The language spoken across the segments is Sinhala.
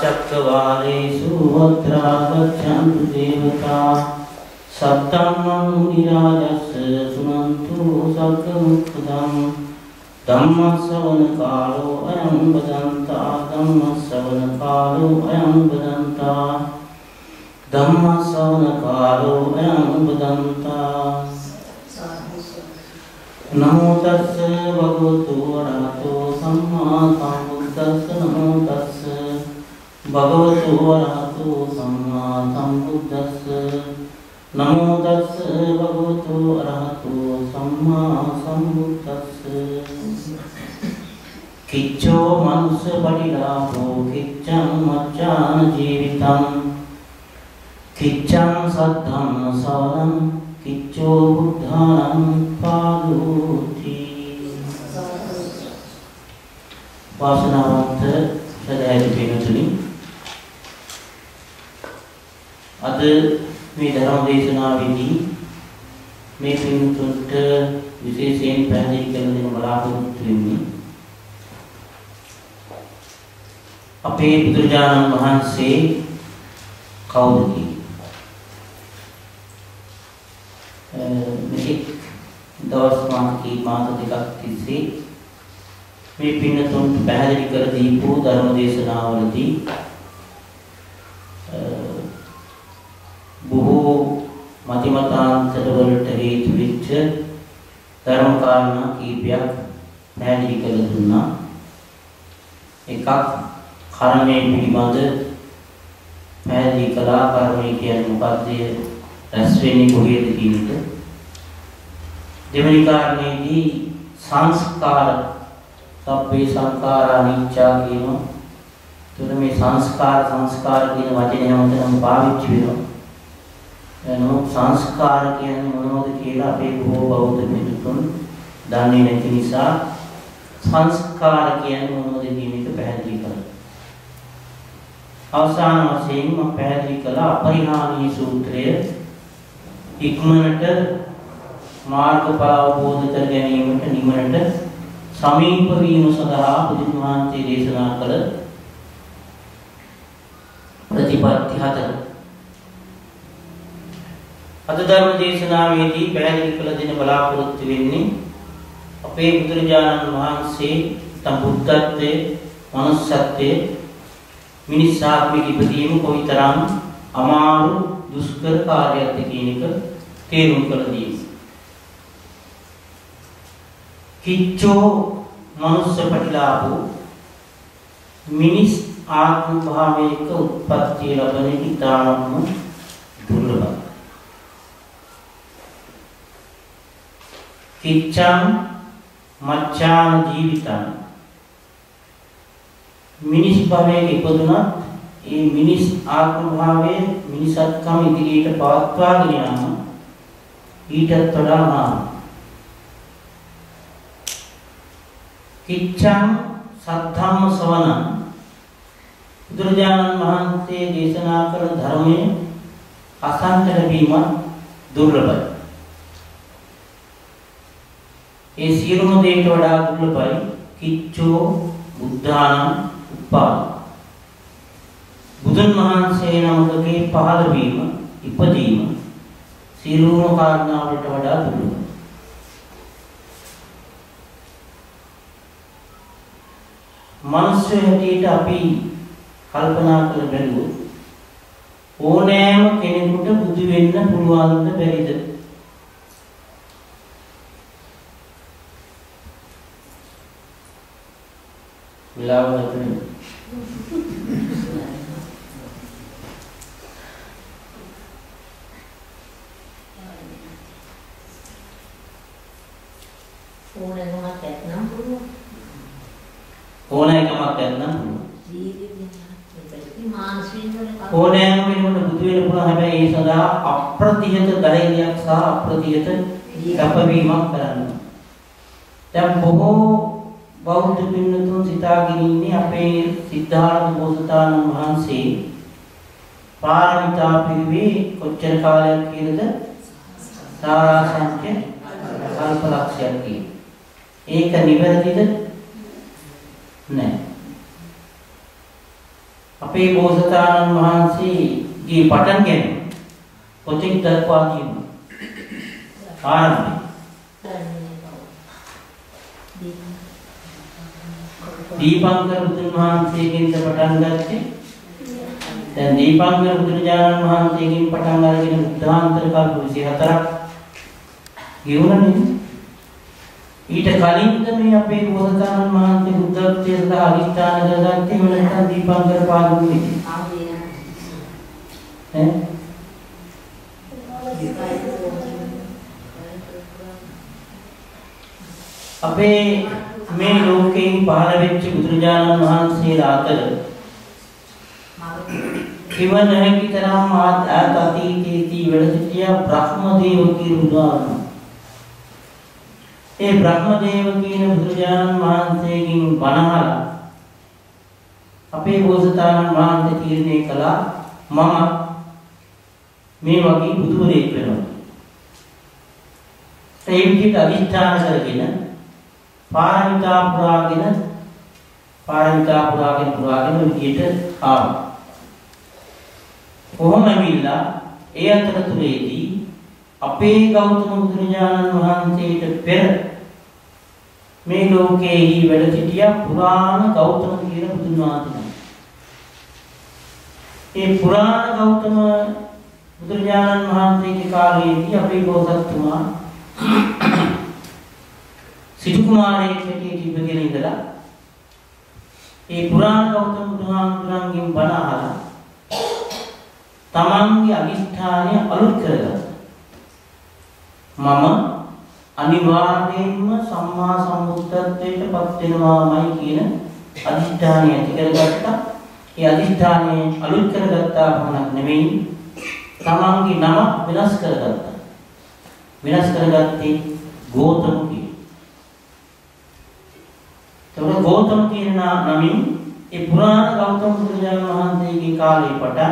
චක්කවාලේසු අත්‍රා ගච්ඡන්තු දේවතා සත්තම්මං මුනි රාජස්ස සුනන්තු සග්ග මුක්ඛදං ධම්ම ශ්‍රවණ කාලෝ අයං බදන්තා ධම්ම ශ්‍රවණ කාලෝ අයං බදන්තා ධම්ම ශ්‍රවණ කාලෝ අයං බදන්තා නමෝ තස්ස භගවතු වරහතෝ සම්මා සම්බුද්දස්ස නමෝ තස්ස භගවතු වරහතෝ සම්මා සම්බුද්දස්ස නමෝ තස්ස භගවතු වරහතෝ සම්මා සම්බුද්දස්ස කිච්ඡෝ මනුස්ස පටිලාභෝ කිච්ඡං මච්ඡාන ජීවිතං කිච්ඡං සද්ධම්ම සවනං කිච්ඡෝ බුද්ධාං පාදෝති වාසනාවන්ත සදායි පින්තුනි අද මේ ධර්ම දේශනාවේදී මේ පින්තුන්ට විශේෂයෙන් පැහැදිලි කරන දෙන බලාපොරොත්තු වෙන්නේ අපේ බුදුරජාණන් වහන්සේ කවුද මේක දවස් මාස දෙකක් තිස්සේ මේ පින්නතුන්ට පැහැදිලි කර දීපු ධර්ම දේශනාවලදී බොහෝ මතිමතාන්තර වලට හේතු වෙච්ච ධර්ම කාරණා කීපයක් පැහැදිලි කර දුන්නා. එකක් කර්මය පිළිබඳ පැහැදිලි කළා. කර්මය කියන්නේ මොකක්ද? රැස් වෙන්නේ කොහේද කියන එක. දෙවෙනි කාරණේදී සංස්කාර සබ්බේ සංඛාරා අනිච්චා කියනවා. එතකොට මේ සංස්කාර කියන වචනේ හැමතැනම පාවිච්චි වෙනවා. එනෝ සංස්කාර කියන්නේ මොනවද කියලා අපේ බොහෝ බෞද්ධ මිනිසුන් දන්නේ නැති නිසා සංස්කාර කියන්නේ මොනවද කියන එක පැහැදිලි කරනවා. අවසාන වශයෙන් මම පැහැදිලි කළ අපරිහානීය සූත්‍රය ඉක්මනට මාර්ගඵල අවබෝධ කර ගැනීමට නිවනට සමීප වීම සඳහා බුදුන් වහන්සේ දේශනා කළ ප්‍රතිපත්ති 4. අද ධර්ම දේශනාවේදී පැහැදිලි කළ දෙන බලාපොරොත්තු වෙන්නේ අපේ බුදුරජාණන් වහන්සේ තම බුද්ධත්වයේ මනුෂ්‍යත්වයේ මිනිස් ආත්මික ඉපදීම කොයිතරම් අමාරු දුෂ්කර කාර්යයක්ද කියන එක තේරුම් කර දීම. කිච්ඡෝ මනුෂ්‍ය පටිලාභෝ මිනිස් ආත්ම භාවයක උත්පත්ති ලැබෙන ඉතාම දුර්ලභයි. කිච්ඡං මච්ඡාන ජීවිතං මිනිස් භවයේ ඉපදුනත් ඒ මිනිස් ආත්ම භාවයේ මිනිසත්කම ඉදිරියට පවත්වාගෙන යාම ඊටත් වඩා අමාරුයි. කිච්ඡං සද්ධම්ම සවනං බුදුරජාණන් වහන්සේ දේශනා කළ ධර්මයේ අසංක ලැබීම දුර්ලභයි. ඒ සියලුම දේට වඩා දුර්ලභයි කිච්ඡෝ බුද්ධානම් උපාද බුදුන් වහන්සේ නමකගේ පහළ වීම ඉපදීම සියලුම කාරණා වලට වඩා දුර්ලභයි. මනුෂ්‍ය හැටියට අපි කල්පනා කළ බැලුවොත් ඕනෑම කෙනෙකුට බුදු වෙන්න පුළුවන්ද බැරිද? විලාව නැතුනේ. ඕනෑකමක් නැත්නම් පුළුවන්. ඕනෑකමක් නැත්නම් ඕනෑම කෙනෙකුට බුදු වෙන්න පුළුවන්. හැබැයි ඒ සඳහා අප්‍රතිහත ධෛර්යයක් සහ අප්‍රතිහත කැපවීමක් කරන්න. දැන් බොහෝ බෞද්ධ පින්නතුන් සිතාගෙන ඉන්නේ අපේ සිද්ධාර්ථ බෝසතාණන් වහන්සේ පාරමිතා පිරිවේ කොච්චර කාලයක් කියලාද? සාරාංශය කල්පලක්ෂයක් කියන. ඒක නිවැරදිද? නැහැ. අපේ අපේ බෝසතාණන් වහන්සේගේ පටන් ගැනීම පොතේ දක්වා තියෙනවා. ආරම්භය. දීපංකර බුදුන් වහන්සේගෙන් පටන් ගත්තේ. දැන් දීපංකර බුදුරජාණන් වහන්සේගෙන් පටන් අරගෙන බුද්ධාන්තර කල්ප 24ක් ගෙවුණනේ. ඊට කලින්ද මේ අපේ බෝසතාණන් වහන්සේ බුද්ධත්වයට සඳහා අදිෂ්ඨාන කරගත්තේ එහෙම නැත්නම් දීපංකර පාදුනේ. අපේ මේ ලෝකේ පහළ වෙච්ච බුදුරජාණන් වහන්සේලා අතර කිවන හැකි තරම් ඈත අතීතයේදී වැඩ සිටිය බ්‍රහ්මදේව කියන බුදුආගම. ඒ බ්‍රහ්මදේව කියන බුදුරජාණන් වහන්සේගෙන් බණහලා අපේ බෝසතාණන් වහන්සේ තීරණය කළා මම මේ වගේ බුදුවරයෙක් වෙනවා. ඒ විදිහට අදිෂ්ඨාන කරගෙන පාරමිතා පුරාගෙන විදිහට ආවා. කොහොම ඇවිල්ලා ඒ අතරතුරේදී අපේ ගෞතම බුදුරජාණන් වහන්සේට පෙර මේ ලෝකයේහි වැඩ සිටිය පුරාණ ගෞතම කියන බුදුන් වහන්සේ. ඒ පුරාණ ගෞතම බුදුරජාණන් වහන්සේගේ කාලයේදී අපේ බෝසත්තුමා සිටු කුමාරයෙක් හැටියට ඉපදගෙන ඉඳලා ඒ පුරාණ ගෞතම බුදුහාමුදුරන්ගෙන් බණ අහලා තමන්ගේ අදිෂ්ඨානය අලුත් කරගත්තා. මම අනිවාර්යයෙන්ම සම්මා සම්බුද්ධත්වයට පත් වෙනවාමයි කියන අදිෂ්ඨානය ඇති කරගත්තා. ඒ අදිෂ්ඨානය අලුත් කරගත්තා පමණක් නෙමෙයි තමන්ගේ නම වෙනස් කරගත්තා. වෙනස් කරගත්තේ ගෝතම කියන. එතකොට ගෝතම කියන නමින් ඒ පුරාණ ගෞතම බුදුරජාණන් වහන්සේගේ කාලේ පටන්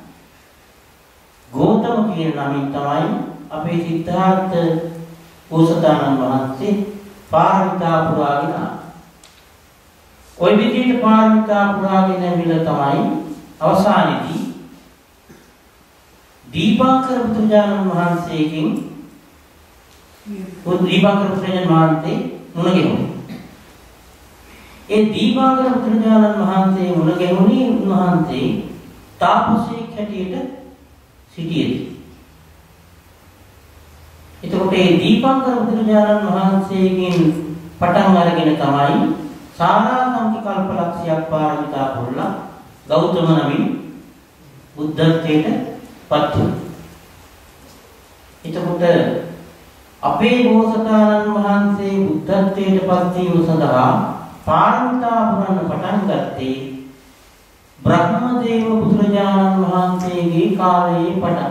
ගෝතම කියන නමින් තමයි අපේ සිද්ධාර්ථ බෝසතාණන් වහන්සේ පාරමිතා පුරාගෙන ආවේ. ওই විදිහට පාරමිතා පුරාගෙන ඇවිල්ලා තමයි අවසානයේදී දීපංකර බුදුරජාණන් වහන්සේගෙන් දීපංකර බුදුරජාණන් වහන්සේ මුණ ගැහුණා. ඒ දීපංකර බුදුරජාණන් වහන්සේ මුණ ගැහුණේ උන්වහන්සේ තාපසයෙක් හැටියට සිටියේදී. එතකොට මේ දීපංකර බුදුරජාණන් වහන්සේගෙන් පටන් අරගෙන තමයි සාරාංශික කල්පලක්ෂයක් පාරමිතා පුරලා ගෞතම නමින් බුද්ධත්වයට පත් වුණා. එතකොට අපේ බෝසතාණන් වහන්සේ බුද්ධත්වයට පත් වීම සඳහා පාරමිතා පුරන්න පටන් ගත්තේ බ්‍රහ්මදේව බුදුරජාණන් වහන්සේගේ කාලයේ පටන්.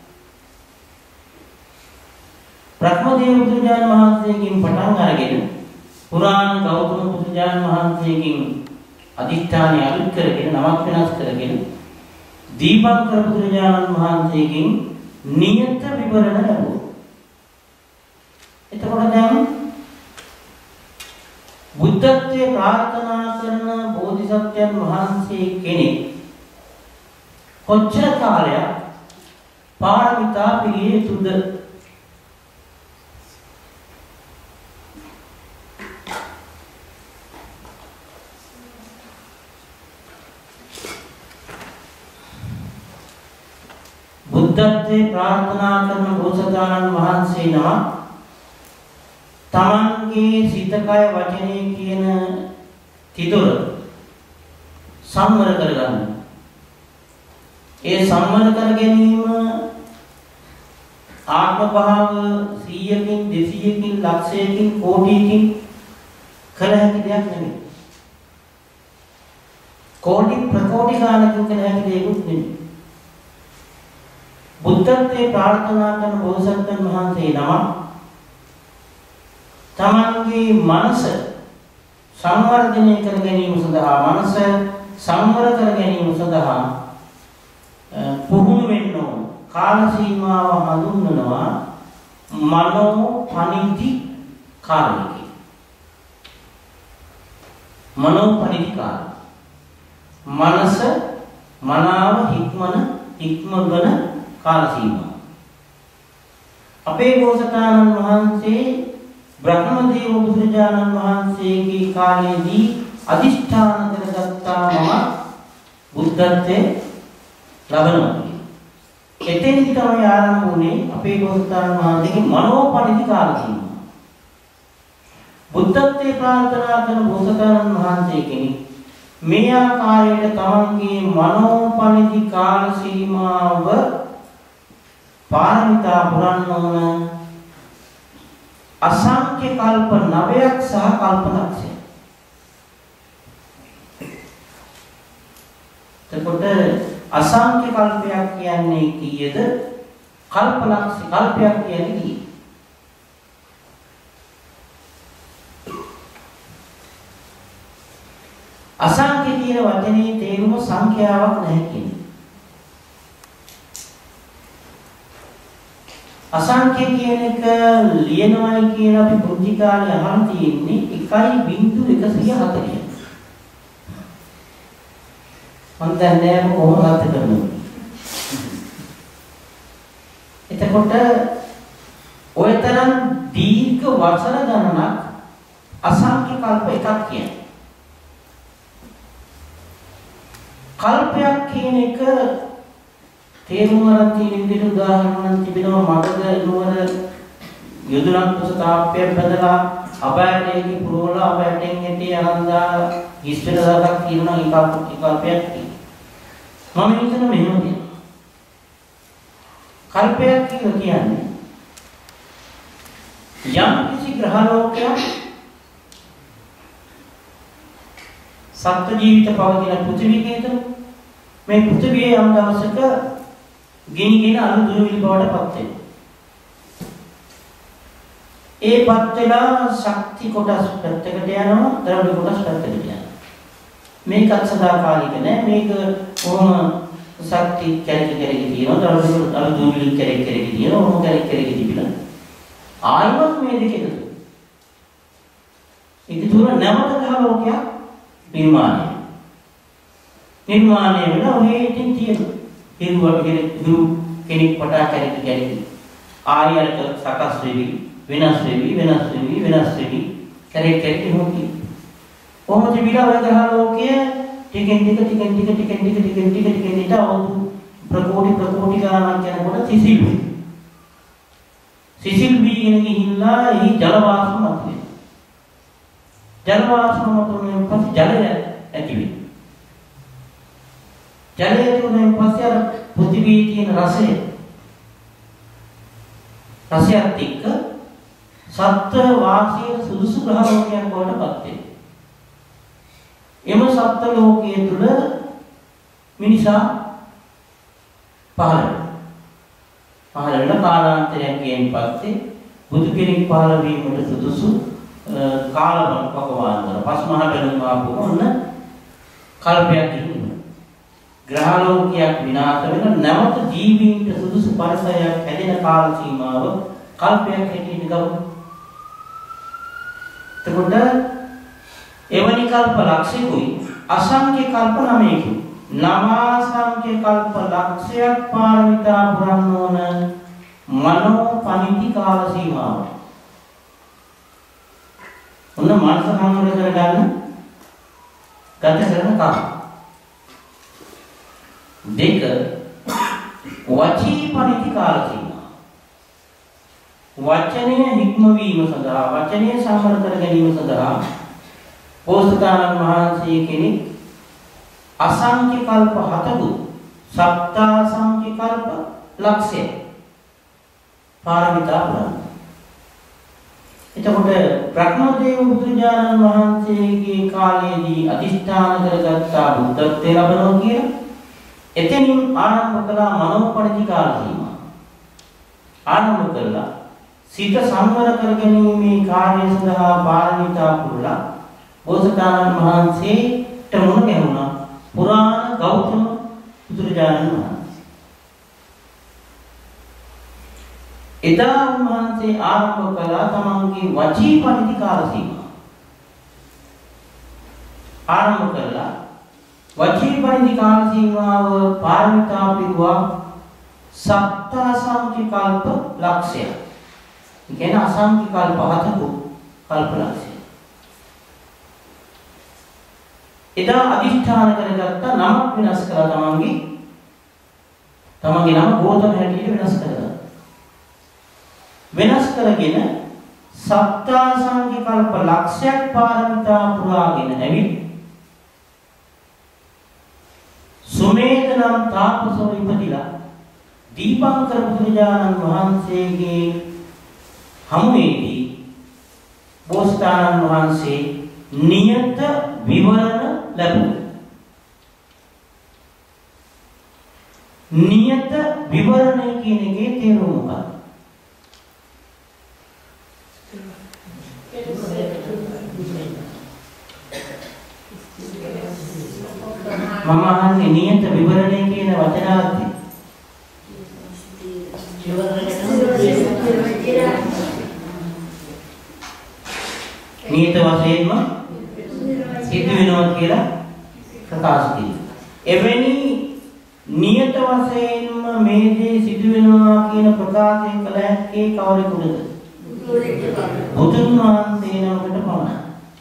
බ්‍රහ්මදේව බුදුරජාණන් වහන්සේගෙන් පටන් අරගෙන පුරාණ ගෞතම බුදුරජාණන් වහන්සේගෙන් අදිෂ්ඨානය අලුත් කරගෙන නමක් වෙනස් කරගෙන දීපංකර බුදුරජාණන් වහන්සේගෙන් නියත විවරණ ලැබුවා. එතකොට දැන් බුද්ධත්වයේ ප්‍රාර්ථනා කරන බෝධිසත්වයන් වහන්සේ කෙනෙක් කොච්චර කාලයක් පාරමිතා පිළිය යුතුද? බුද්ධත්වයේ ප්‍රාර්ථනා කරන බෝසතාණන් වහන්සේ නම තමන්ගේ සිත කය වචනේ කියන තිදොර සම්වර කරගන්න. ඒ සම්වර කර ගැනීම ආත්ම භාව 100කින් 200කින් ලක්ෂයකින් කෝටියකින් කළ හැකි දෙයක් නෙමෙයි. කෝටි ප්‍රකෝටි ගානකින් කළ හැකි දෙයක් නෙමෙයි. බුද්ධත්වයේ ප්‍රාර්ථනා කරන බෝසත්යන් වහන්සේ නම තමන්ගේ මනස සංවර්ධනය කර ගැනීම සඳහා මනස සංවර කර ගැනීම සඳහා පුහුණු වෙන්න ඕන. කාල සීමාව හඳුන්වනවා මනෝ පනිති කාලය. මනෝ පනිති කාල. මනස මනාව හික්මවන කාල සීමාව. අපේ බෝසතාණන් වහන්සේ බ්‍රහ්මදේව බුදුරජාණන් වහන්සේගේ කාලයේදී අදිෂ්ඨාන කරගත්තා මම බුද්ධත්වයේ ලබනවා. එතෙන්දි තමයි ආරම්භ වුණේ අපේ බෝසතාණන් වහන්සේගේ මනෝපරිදි කාල සීමාව. බුද්ධත්වයේ ප්‍රාර්ථනා කරන බෝසතාණන් වහන්සේ කෙනෙක් මේ ආකාරයට තමන්ගේ මනෝපරිදි කාල සීමාව පාරමිතා පුරන්න ඕන අසංඛ්‍ය කල්ප 9ක් සහ කල්ප ලක්ෂය. එතකොට අසංඛ්‍ය කල්පයක් කියන්නේ කීයද? කල්ප ලක්ෂ කල්පයක් කියන්නේ කීයද? අසංඛ්‍ය කියන වචනේ තේරුම සංඛ්‍යාවක් නැහැ කියන්නේ. අසංඛ්‍ය කියන එක ලියනවායි කියලා අපි පුංචි කාලේ අහන් තියෙන්නේ 1.140. මම දන්නේ නැහැ කොහොමද අර්ථ කරන්නේ. එතකොට ඔය තරම් දීර්ඝ වසර ගණනක් අසංඛ්‍ය කල්ප එකක් කියන්නේ. කල්පයක් කියන එක තේරුම් ගන්න තියෙන විදිහට උදාහරණයක් තිබෙනවා. මගද නුවර යොදුනක් කුස තාප්පයක් බඳලා අබෑටේකින් පුරවලා අබෑටෙන් ඇටි ආනන්දා ඉස්තර දායක් තියෙනවා. ඒ කල්පයක් තියෙනවා. මම හිතන මෙහෙම තියෙනවා. කල්පයක් කියන්නේ යම් කිසි ග්‍රහ ලෝකයක් සත්ත්ව ජීවිත පවතින පෘථිවියක මේ පෘථිවියේ යම් දවසක ගිනිගෙන අලු දුවිලි බවට පත් වෙනවා. ඒ පත් වෙලා ශක්ති කොටස් පැත්තකට යනවා, ද්‍රව්‍ය කොටස් පැත්තකට යනවා. මේකත් සදාකාලික නෑ. මේක කොහොම ශක්ති කැරකි තියෙනවා, ද්‍රව්‍ය අලු දුවිලි කැරකි තියෙනවා, මොන කැරකි තිබිලා ආයවත් මේ දෙක එකතු. ඒක තුන නැවත ගහ ලෝකයක් නිර්මාණය වෙන ඔහේ ඉතින් තියෙනවා. හිරු කෙනෙක් පටා කැරකි ආයයට සකස් වෙවි වෙනස් වෙවි කැරකි හොති. කොහොමද විලා ඔය ග්‍රහ ලෝකයේ ටිකෙන් ටික අවුරුදු ප්‍රකෝටි ගණනක් යනකොට සිසිල් වීගෙන ගිහිල්ලා එහි ජල වාෂ්ප මතුවේ. ජල වාෂ්ප මතුවෙන් පස්සේ ජලය ඇති වෙනවා. ජලය තුනෙන් පස්සේ අර පෘථිවියේ තියෙන රසයත් එක්ක සත්ත්ව වාසයේ සුදුසු ග්‍රහ ලෝකයක් බවට පත් වෙනවා. එම සත්ත්ව ලෝකයේ තුල මිනිසා පහළ වෙන කාලාන්තරයෙන් පස්සේ බුදු කෙනෙක් පහළ වීමට සුදුසු කාල භගවාන් පස්මහ බැලුම් ආපු ඔන්න කල්පයක් ඉන්නවා. ග්‍රහ ලෝකයක් විනාශ වෙන නැවත ජීවීන්ට සුදුසු පරිසරයක් හැදෙන කාල සීමාව කල්පයක් හැටියට ගමු. එතකොට එවැනි කල්ප ලක්ෂිකුයි අසංඛ්‍ය කල්ප 9කුයි නවාසංඛ්‍ය කල්ප ලක්ෂයක් පාරමිතා පුරන්න ඕන මනෝ පනිති කාල සීමාව. ඔන්න මානස සම්මත කරගන්න ගත කරන කාල. දෙක වචී පරිදි කාල සීමාව. වචනය හික්මවීම සඳහා වචනය සම්මත කර ගැනීම සඳහා බෝසතාණන් වහන්සේ කෙනෙක් අසංඛ්‍ය කල්ප 7 සප්තාසංඛ්‍ය කල්ප ලක්ෂය පාරමිතා පුරන්න. එතකොට බ්‍රහ්මදේව බුදුරජාණන් වහන්සේගේ කාලයේදී අදිෂ්ඨාන කරගත්තා බුද්ධත්වයේ ලැබෙනවා කියලා එතනින් ආරම්භ කළා මනෝපරිදි කාල සීමාව. ආරම්භ කළා සිත සංවර කර ගැනීමේ කාර්ය සඳහා පාරමිතා පුරලා බෝසතාණන් වහන්සේට මුණ ගැහුණා පුරාණ ගෞතම බුදුරජාණන් වහන්සේ. එදා උන්වහන්සේ ආරම්භ කළා තමන්ගේ වචී පරිදි කාල සීමාව. ආරම්භ කළා වචී පරිදි කාල සීමාව පාරමිතා පිරුවා සප්තාසංඛ්‍ය කල්ප ලක්ෂය. ඒ කියන්නේ අසංඛ්‍ය කල්ප 7ක කල්ප ලක්ෂය. එදා අදිෂ්ඨාන කරගත්ත නමක් වෙනස් කළා තමන්ගේ නම ගෝතම හැටියට වෙනස් කරගත්තා. වෙනස් කරගෙන සප්තාසංඛ්‍ය කල්ප ලක්ෂයක් පාරමිතා පුරාගෙන ඇවිත් සුමේධ නම් තාපසව ඉපදිලා දීපංකර බුදුරජාණන් වහන්සේගේ හමුවේදී බෝසතාණන් වහන්සේ නියත විවරණ ලැබුවා. නියත විවරණය කියන එකේ තේරුම මොකක්ද? මම අහන්නේ නියත විවරණය කියන වචනාර්ථය. නියත වශයෙන්ම සිද්ධ වෙනවා කියලා ප්‍රකාශ කිරීම. එවැනි නියත වශයෙන්ම මේ දේ සිදු වෙනවා කියන ප්‍රකාශය කළ හැක්කේ කවරෙකුටද? බුදුන් වහන්සේ නමකට පමණයි.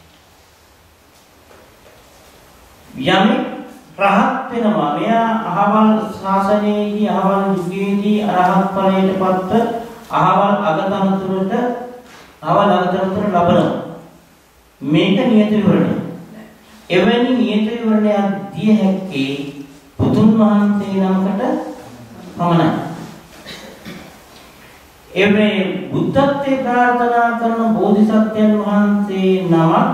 යමෙක් රහත් වෙනවා මෙයා අහවල් ශාසනයේදී අහවල් යුගයේදී අරහත් ඵලයටපත් අහවල් අගතනතුරට ලබනවා. මේක නියත විවරණය. එවැනි නියත විවරණයක් දිය හැක්කේ බුදුන් වහන්සේ නමකට පමණයි. එවැනි බුද්ධත්වයේ ප්‍රාර්ථනා කරන බෝධිසත්වයන් වහන්සේ නමක්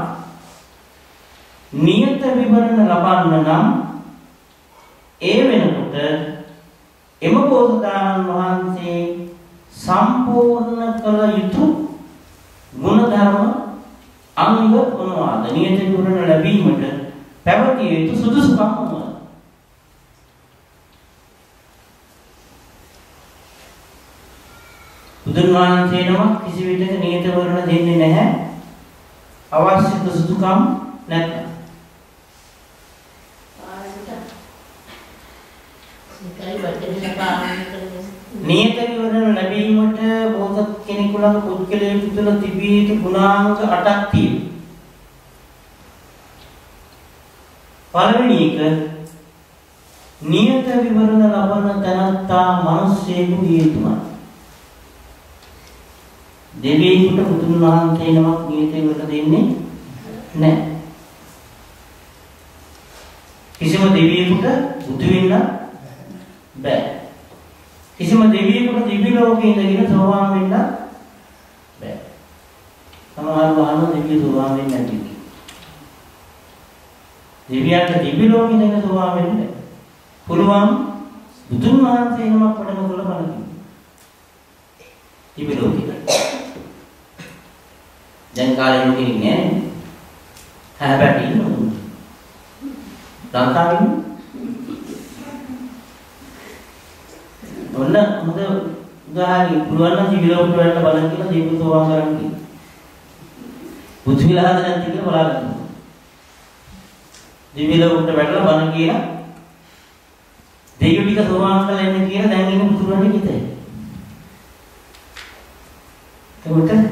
නියත විවරණ ලබන්න නම් ඒ වෙනකොට එම බෝසතාණන් වහන්සේ සම්පූර්ණ කළ යුතු ගුණධර්ම අංග මොනවාද? නියත විවරණ ලැබීමට පැවතිය යුතු සුදුසුකම් මොනවාද? බුදුන් වහන්සේ නමක් කිසි විටක නියත විවරණ දෙන්නේ නැහැ. අවශ්‍ය සුදුසුකම් නැත්නම් නියත විවරණ ලැබීමට බෝසත් කෙනෙකු ළඟ පුද්ගලයෙකු තුළ තිබිය යුතු ගුණාංග 8ක් තියෙනවා. පළවෙනි එක නියත විවරණ ලබන තැනැත්තා මිනිසෙකු විය යුතුමයි. දෙවියෙකුට බුදුන් වහන්සේ නමක් නියත විවරණ දෙන්නේ නැහැ. කිසිම දෙවියෙකුට බුදු වෙන්න බෑ. කිසිම දෙවියෙකුට දිව්‍ය ලෝකේ ඉඳගෙන සෝවාන් වෙන්න බෑ. සමහර වහන දෙවියෝ සෝවාන් වෙන්නේ නැති. දෙවියන්ට දිව්‍ය ලෝකේ ඉඳගෙන සෝවාන් වෙන්න බෑ. පුළුවන් බුදුන් වහන්සේ නමක් වඩන කොට බලන්න. දිව්‍ය ලෝකේ. දැන් කාලේ ලෝකෙ ඉන්නේ හැබැයි ඉන්නවා. ලංකාවේ ඔන්න හොඳ උදාහරණයක් පුළුවන් නම් දිවි ලෝකෙට වලට බලන් කියලා දීපු සෝවාන් කරන්න කිව්වා. බුදු විලාද නැති කියලා බලාගන්න. දිවි ලෝකෙට වැටලා බලන් කියලා දෙවියෝ ටික සෝවාන් කරලා එන්න කියලා දැන් ඉන්න පුතුරන්නේ කිතේ. එතකොට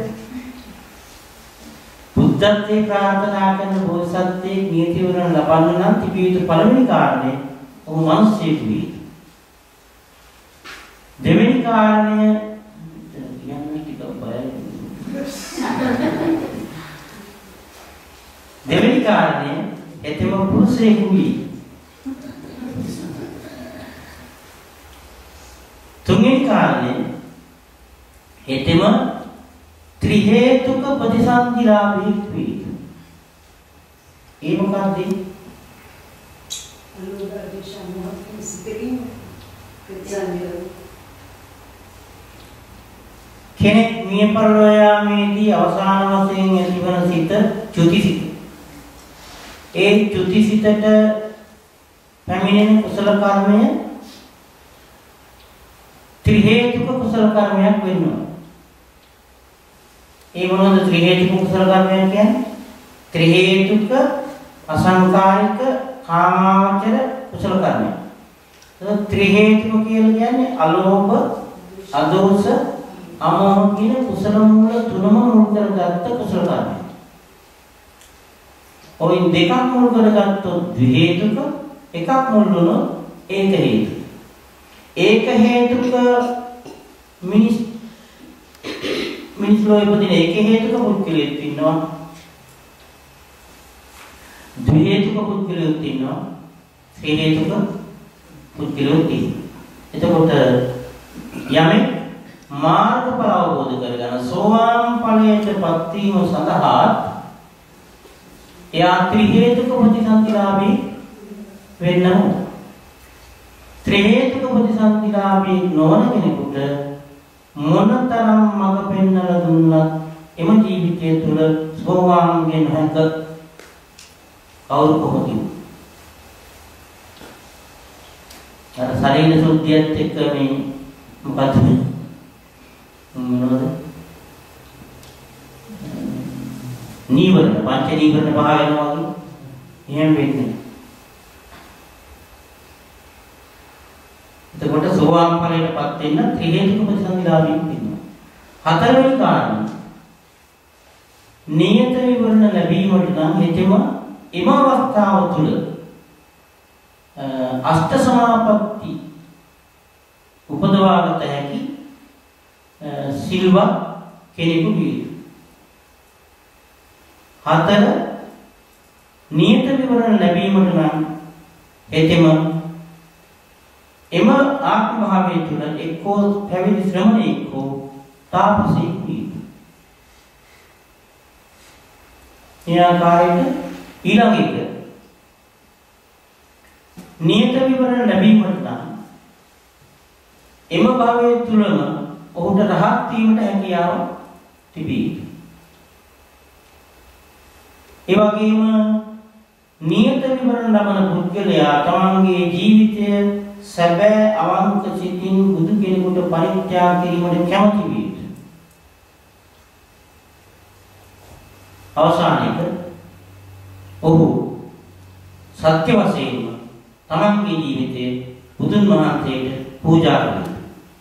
බුද්ධත්වයේ ප්‍රාර්ථනා කරන බෝසත්ත්වයේ නියත විවරණ ලබන්න නම් තිබිය යුතු පළවෙනි කාරණය ඔහු මිනිසෙකු වේ. දෙවෙනි කාරණය කියන්නේ ටිකක් බයයි. දෙවෙනි කාරණය එතෙම පුරුෂයෙකු වේ. තුන්වෙනි කාරණය එතෙම ත්‍රි හේතුක ප්‍රතිසන්දිලාභී වේ. ඒ මොකක්ද? කෙනෙක් මිය පරලෝ යාමේදී අවසාන වශයෙන් ඇතිවන සිත චුතිසිත. ඒ චුතිසිතට පැමිණෙන කුසල කර්මය ත්‍රි හේතුක කුසල කර්මයක් වෙනවා. ඒ මොනවද ත්‍රි හේතුක කුසල කර්මයන් කියන්නේ? ත්‍රි හේතුක, අසංකාරික, කාමාවචර කුසල කර්මය. ඒක ත්‍රි හේතුක කියලා කියන්නේ අලෝභ, අදෝස, අමෝහ කියන කුසල මූල තුනම මුල් කරගත්ත කුසල කර්මය. ඔය දෙකක් මුල් කරගත්තොත් ද්වි හේතුක, එකක් මුල් වුණොත් ඒක හේතුක. ඒක හේතුක මිනිස් ලෝකෙදී ඒක හේතුක පුද්ගලයෙක් ඉන්නවා. ද්වි හේතුක පුද්ගලයෙක් ඉන්නවා. ත්‍රි හේතුක පුද්ගලයෙක් ඉන්නවා. එතකොට යමෙක් මාර්ගඵල අවබෝධ කරගන්න සෝවාන් ඵලයටපත් වීම සඳහා එයා ත්‍රි හේතුක ප්‍රතිසන්දිලාභී වෙන්න ඕන. ත්‍රි හේතුක ප්‍රතිසන්දිලාභී නොවන කෙනෙකුට මොනතරම් මඟ පෙන්වලා දුන්නත් එම ජීවිතය තුළ සෝවාන් වෙන්න හැක කවුරු කොහොමද? අර ශරීර සුද්ධියත් එක්ක මේ මොකද මොනවද? නීවරණ, පංච නීවරණ පහ වෙනවා වගේ එහෙම වෙන්නේ. එතකොට සෝවාන් ඵලයටපත් වෙන්න ත්‍රි හේතුක ප්‍රතිසන්දිලාභී වෙනවා. හතරවෙනි කාරණය නියත විවරණ ලැබීමට නම් හේතුව එම අවස්ථාව තුළ අෂ්ට සමාපatti උපදවාගත හැකි සිල්වත් කෙනෙකු විය. හතර නියත විවරණ ලැබීමට නම් හේතුව එම ආත්ම භාවයේ තුල එක්කෝ පැවිදි ශ්‍රමණෙක් හෝ තාපසෙක් විය. ඊළඟට ඊළඟ එක නියත විවරණ ලැබීමට නම් එම භාවයේ තුලම ඔහුට රහත් වීමට හැකියාව තිබේ. ඒ වගේම නියත විවරණ ලබන පුද්ගලයා තමන්ගේ ජීවිතය සැබෑ අවංක සිතින් බුදු කෙනෙකුට පරිත්‍යාග කිරීමට කැමති වේ. අවසානයේ ඔහු සත්‍ය වශයෙන්ම තමන්ගේ ජීවිතයේ බුදුන් වහන්සේට පූජා කරනවා.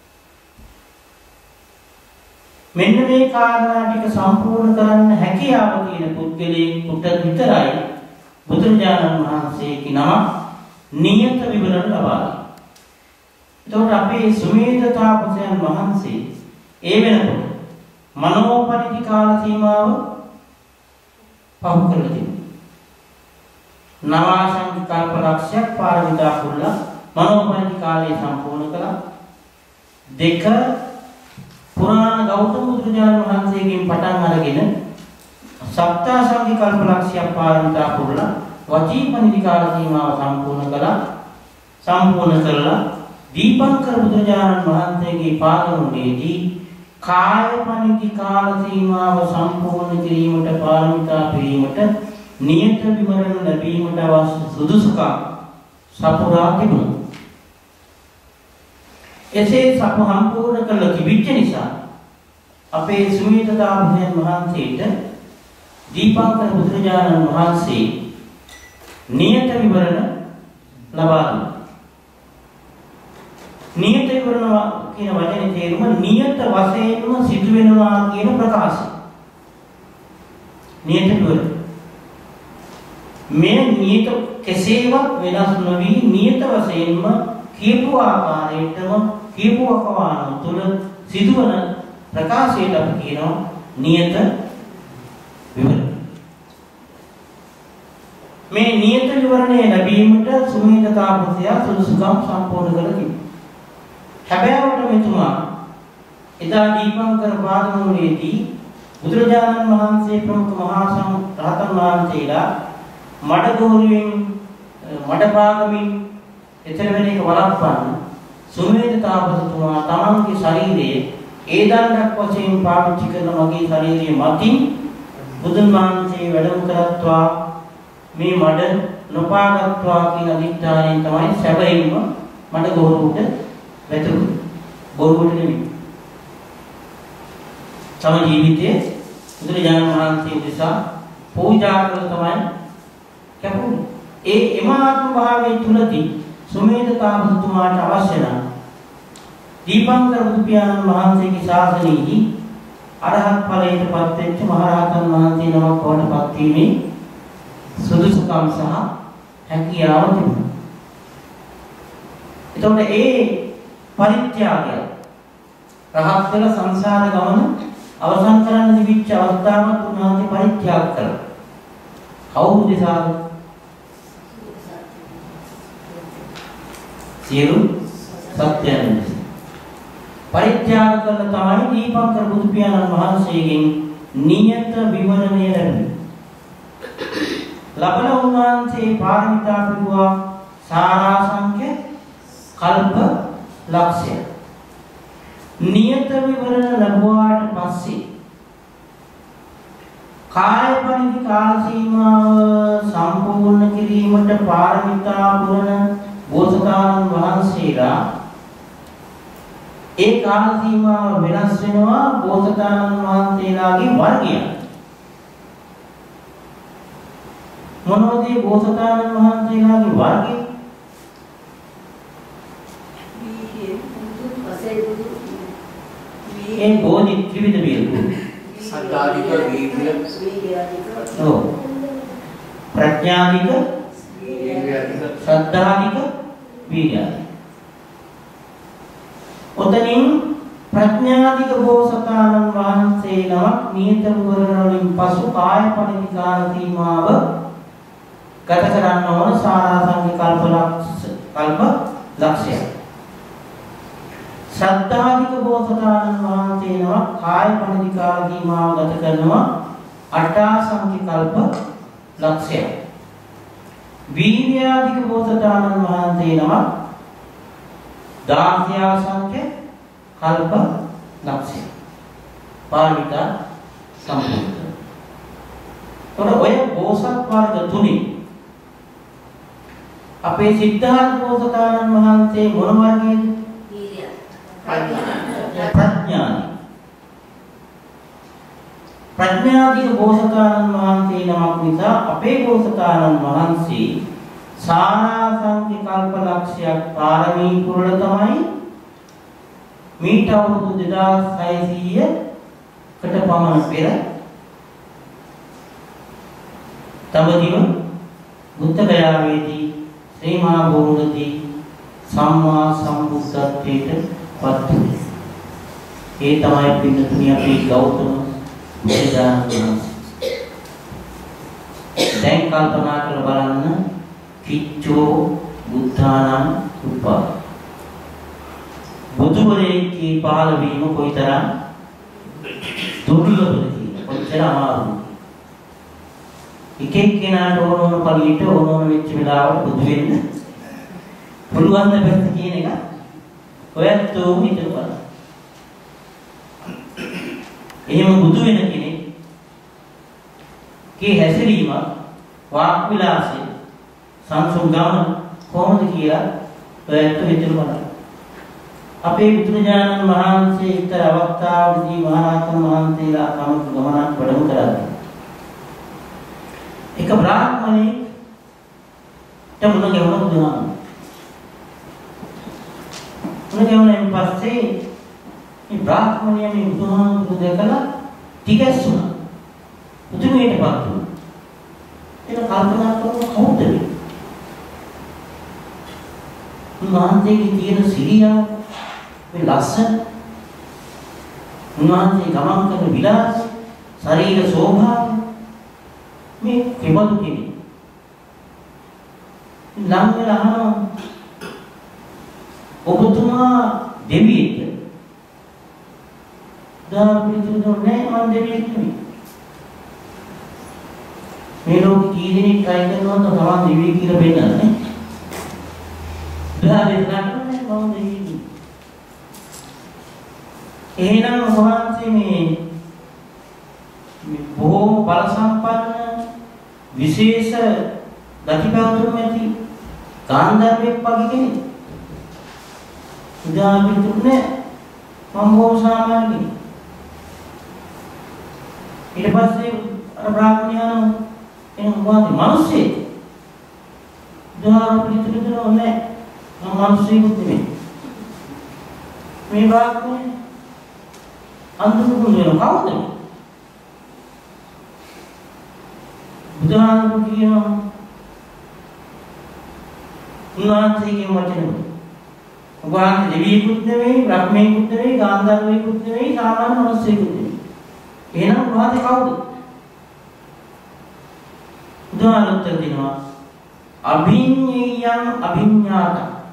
මෙන්න මේ කාරණා ටික සම්පූර්ණ කරන්න හැකියාව තියෙන පුද්ගලයෙකුට විතරයි බුදුරජාණන් වහන්සේගේ නම නියත විවරණ ලබා දෙන්නේ. එතකොට අපේ සුමේධ තාපසයන් වහන්සේ ඒ වෙනකොට මනෝපරිදි කාල සීමාව පහු කරලා තිබුණා. නවාසං කල්පලක්ෂයක් පාරමිතා පුරලා මනෝපරිදි කාලය සම්පූර්ණ කළා. දෙක පුරාණ ගෞතම බුදුරජාණන් වහන්සේගෙන් පටන් අරගෙන සප්තාසංගි කල්පලක්ෂයක් පාරමිතා පුරලා වචීපනිදි කාල සීමාව සම්පූර්ණ කළා. සම්පූර්ණ කළා දීපංකර බුදුරජාණන් වහන්සේගේ පාදමුණේදී කායපනිදි කාල සීමාව සම්පූර්ණ කිරීමට පාරමිතා පිරීමට නියත විවරණ ලැබීමට අවශ්‍ය සුදුසුකම් සපුරා තිබුණා. එසේ සම්පූර්ණ කළ කිවිච්ච නිසා අපේ සුමේධ තාපසයන් වහන්සේට දීපංකර බුදුරජාණන් වහන්සේ නියත විවරණ ලබා දුන්නා. නියත විවරණ කියන වචනේ තේරුම නියත වශයෙන්ම සිදු වෙනවා කියන ප්‍රකාශය. නියත විවරණ මේ නියත කෙසේවත් වෙනස් නොවි නියත වශයෙන්ම කියපු ආකාරයටම කියපු අකවාන තුල සිදුවන ප්‍රකාශයට අපි කියනවා නියත විවරණ. මේ නියත විවරණය ලැබීමට සුමේධ තාපසයා සුදුසුකම් සම්පූර්ණ කළ තිබෙනවා. හැබැයිවට මෙතුමා එදා දීපංකර පාදමුණේදී බුදුරජාණන් වහන්සේ ප්‍රමුඛ මහා සංඝරහතන් වහන්සේලා මඩගෝරුවෙන් මඩපාගමින් එතන වෙන එක වළක්වන්න සුමේධ තාපසතුමා තමන්ගේ ශරීරයේ ඒ දණ්ඩක් වශයෙන් පාවිච්චි කරන මගේ ශරීරයේ මතින් බුදුන් වහන්සේ වැඩම කරත්වා මේ මඩ නොපාගත්වා කියන අදිෂ්ඨානයෙන් තමයි සැබවින්ම මඩගෝරුවට වැතුනේ. බොරුවට නෙමෙයි. තම ජීවිතයේ බුදුරජාණන් වහන්සේ උදෙසා පූජා කරලා තමයි කැපුනේ. එමාත්ම භාවයේ තුලදී සුමේධ තාපසතුමාට අවශ්‍ය නම් දීපංකර බුදු පියාණන් වහන්සේගේ ශාසනයෙහි අරහත් ඵලයටපත් වෙච්ච මහරහතන් වහන්සේ නමක් බවට පත් වීමේ සුදුසුකම් සහ හැකියාව තිබුණා. එතකොට ඒ පරිත්‍යාගය රහත් වෙන සංසාර ගමන අවසන් කරන්න තිබිච්ච අවස්ථාවක් උන්වහන්සේ පරිත්‍යාග කළා. කවුරුද සාදු? සියලු සත්‍යයන් පරිත්‍යාග කළ තමයි දීපංකර බුදු පියාණන් වහන්සේගෙන් නියත විවරණය ලැබුණේ. ලබන උන්වහන්සේ පාරමිතා පුරුවා සාරාංශක කල්ප ලක්ෂය. නියත විවරණ ලැබුවාට පස්සේ කාය පරිදි කාල සීමාව සම්පූර්ණ කිරීමට පාරමිතා පුරන බෝසතාණන් වහන්සේලා ඒ කාල සීමාව වෙනස් වෙනවා බෝසතාණන් වහන්සේලාගේ වර්ගය. මොනවද බෝසතාණන් වහන්සේලාගේ වර්ගය? ඒ බෝධි ත්‍රිවිධ වේලු. සද්ධාධික වීර්ය. ඔව්. ප්‍රඥාධික ශ්‍රද්ධාධික වීර්ය. ඔතනින් ප්‍රඥාධික බෝසතාණන් වහන්සේ නමක් නියත විවරණ වලින් පසු කාය පරිනිකාර සීමාව ගත කරන්න ඕන සාරාංශික කල්ප ලක්ෂය. ශ්‍රද්ධාධික බෝසතාණන් වහන්සේ නමක් කාය පරිනිකාර සීමාව ගත කරනවා අටාසංඛ්‍ය කල්ප ලක්ෂය. වීර්යාධික බෝසතාණන් වහන්සේ නමක් දාස්යාසංඛ්‍ය කල්ප ලක්ෂය. පාරමිතා සම්පූර්ණ. ඔය බෝසත් වර්ග තුنين අපේ සිද්ධාර්ථ බෝසතාණන් වහන්සේ මොන වර්ගයේද? ප්‍රඥාධික බෝසතාණන් වහන්සේ නමක් නිසා අපේ බෝසතාණන් වහන්සේ සාරාංශක කල්ප ලක්ෂයක් පාරමී පුරල තමයි මීට අවුරුදු 2600කට පමණ පෙර තමදිව බුද්ධ ගයාවේදී ශ්‍රී මහා බෝධි සම්මා සම්බුද්ධත්වයට පත් වුණේ. ඒ තමයි පින්නතුණි අපේ ගෞතම බුදුදාන වහන්සේ. දැන් කල්පනා කරලා බලන්න කිච්චෝ බුද්ධානම් උපා. බුදුවරයෙක්ගේ පහළ වීම කොයිතරම් දුර්ලභද කියලා කොච්චර අමාරුද. එක එක්කෙනාට ඕන පළියට ඕන වෙච්ච වෙලාවට බුදු වෙන්න පුළුවන් දෙයක් කියන එක ඔයත් උන් හිතනවා. එහෙම බුදු වෙන කෙනෙක් කී හැසිරීම වාක් විලාසය සංසුන් ගමන කොහොමද කියලා ඔයත් හිතනවා. අපේ බුදුරජාණන් වහන්සේ ඉතර අවස්ථාවේදී මහරහතන් වහන්සේලා සමග ගමනක් වැඩම කරා. එක බ්‍රාහ්මණෙක් මුණ ගැහුණා බුදුහාමුදුරුවෝ. මුණ ගැහුණෙන් පස්සේ මේ බ්‍රාහ්මණයා මේ බුදුහාමුදුරුවෝ දැකලා තිගැස්සුණා. පුදුමයටපත් වුණා. ඒක කල්පනා කරලා කවුද මේ? උන්වහන්සේගේ තියෙන සිරියාව මේ ලස්සන උන්වහන්සේ ගමන් කරන විලාස ශරීර ශෝභාව මේ කෙබඳු කෙනෙක් නම් වෙලා අහනවා ඔබතුමා දෙවියෙක්ද? පිළිතුරු නෑ මම දෙවියෙක් නෙමෙයි. මේ ලෝකේ කී දෙනෙක් try කරනවද තමන් දෙවියෙක් කියලා පෙන්නන්නේ? දෙවියෙක් මම දෙවියෙක්. එහෙනම් වහන්සේ මේ බොහෝ බල සම්පන්න විශේෂ ගතිපවතුම් ඇති ගාන්ධර්වෙක් වගේ කෙනෙක්. උදාහරණයක් තුනේ මම බොහෝ සාමාන්‍ය කෙනෙක්. ඊට පස්සේ අර බ්‍රාහ්මණයා එනම් වාදී මිනිස්සෙක් බුදුහාම පිළිතුරු දෙනවා නෑ. මම මිනිස්සෙකුත් නෙමෙයි. මේ වාක්‍යය අඳුරුකුන් වෙන කවුද? බුදුහාම කියනවා උන්වහන්සේගේ වචන. ඔබවහන්සේ දෙවියෙකුත් නෙමෙයි, බ්‍රහ්මයෙකුත් නෙමෙයි, ගාන්ධාරයෙකුත් නෙමෙයි, සාමාන්‍ය මිනිස්සෙකුත් නෙමෙයි. එහෙනම් ඔබවහන්සේ කවුද? බුදුහාම උත්තර දෙනවා අභිඤ්ඤයං අභිඤ්ඤාත.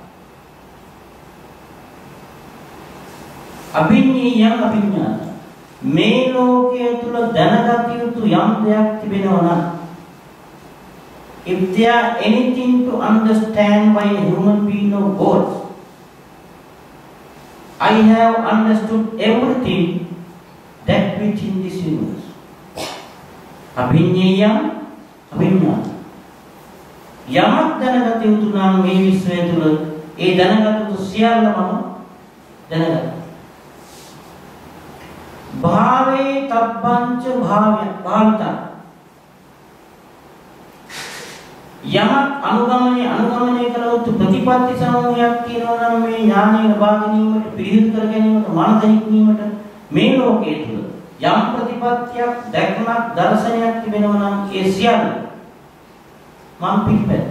අභිඤ්ඤයං අභිඤ්ඤාත. මේ ලෝකයේ තුල දැනගත යුතු යම් දෙයක් තිබෙනවා නම්, if there anything to understand by a human being or God, I have understood everything that which in this universe. Abhinyayam abhinyam. යමක් දැනගත යුතු නම් මේ විශ්වය තුල ඒ දැනගත යුතු සියල්ලම දැනගන්න. භාවේ තබ්බංච භාවිතං. යමක් අනුගමනය කරවතු ප්‍රතිපත්ති සමූහයක් තියෙනවා නම් මේ ඥානය ලබා ගැනීමට, පිළිහිදු කර ගැනීමට, මනස හික්මීමට මේ ලෝකයේ තුල යම් ප්‍රතිපත්තියක්, දැක්මක්, දර්ශනයක් තිබෙනවා නම් ඒ සියල්ල මම පිළිපැද